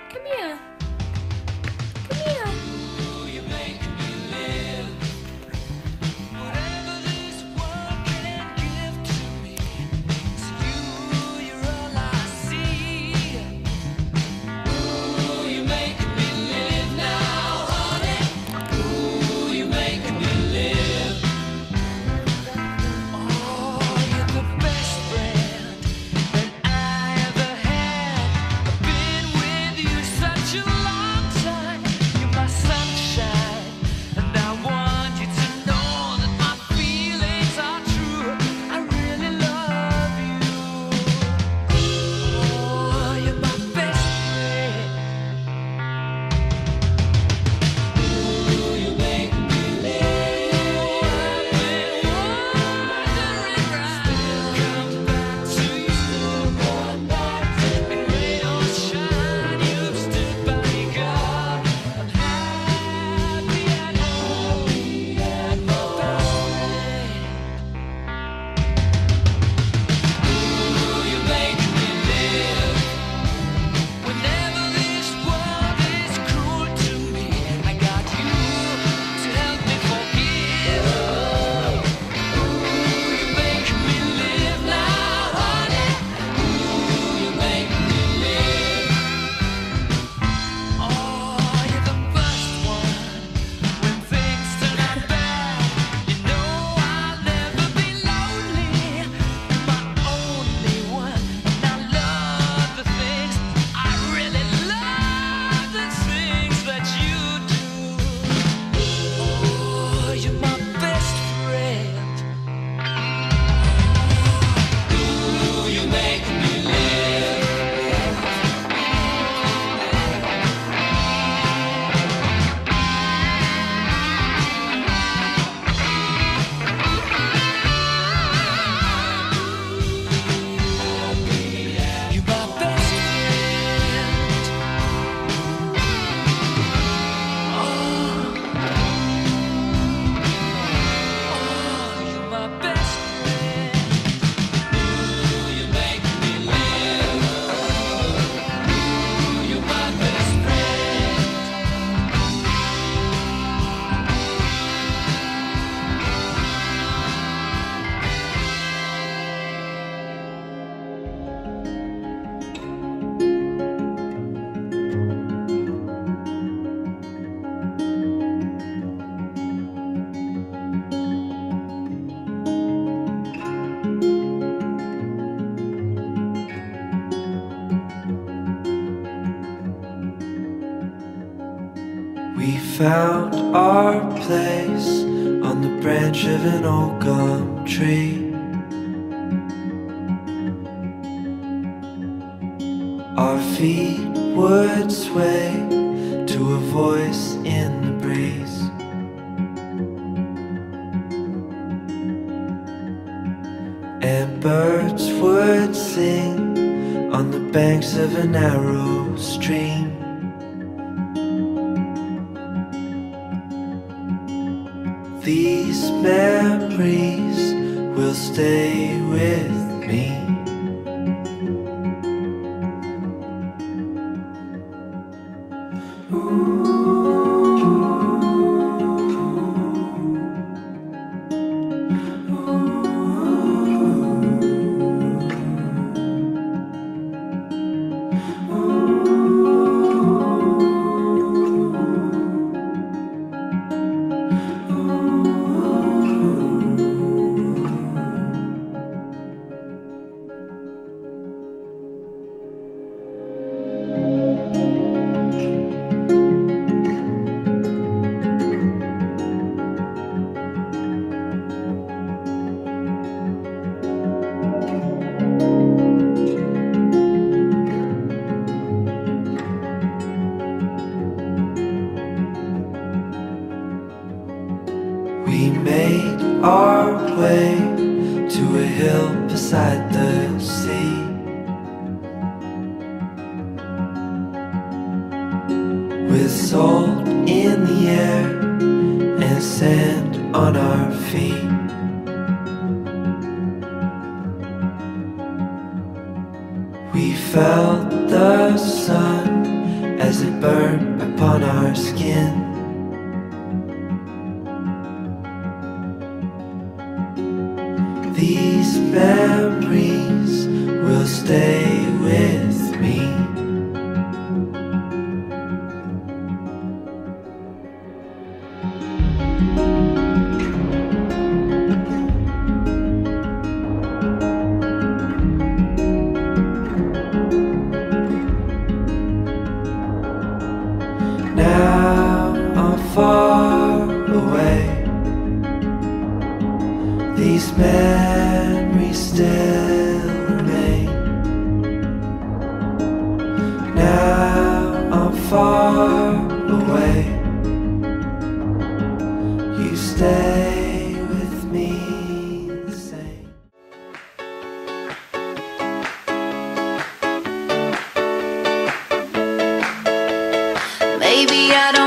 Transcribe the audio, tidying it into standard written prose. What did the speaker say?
Come here. Come here. You make me live. Whatever this world can give to me, it's you're all I see. Ooh, you make me live now, honey. Ooh, you make me live. Oh, you're the best friend that I ever had. I've been with you such a long time. You're my sunshine, and I want you to know that my feelings are true. I really love you. Oh, you're my best friend. Ooh, you make me live. I've been wondering right. Come back to you. Come back to me. And rain or shine, you've stood by me, God. I'm happy at home. You're my best friend. Ooh, you make me live. Whenever this world is cruel to me, I got you to help me forgive. Ooh, you make me live now, honey. Ooh, you make me live. Oh, you're the first one when things turn out bad. You know I'll never be lonely. You're my only one, and I love the things. I really love the things that you do. Oh, you're my best friend. Ooh, you make me live. You're my best friend. Oh, you're my best friend. Ooh, you make me live. Ooh, you're my best friend. We found our place on the branch of an old gum tree. Our feet would sway to a voice in the breeze. And birds would sing on the banks of a narrow stream. These memories will stay with me. We made our way to a hill beside the sea. With salt in the air and sand on our feet. We felt the sun as it burned upon our skin. These memories will stay with me. Now I'm far away. These memories still remain. Now I'm far away. You stay with me the same. Maybe I don't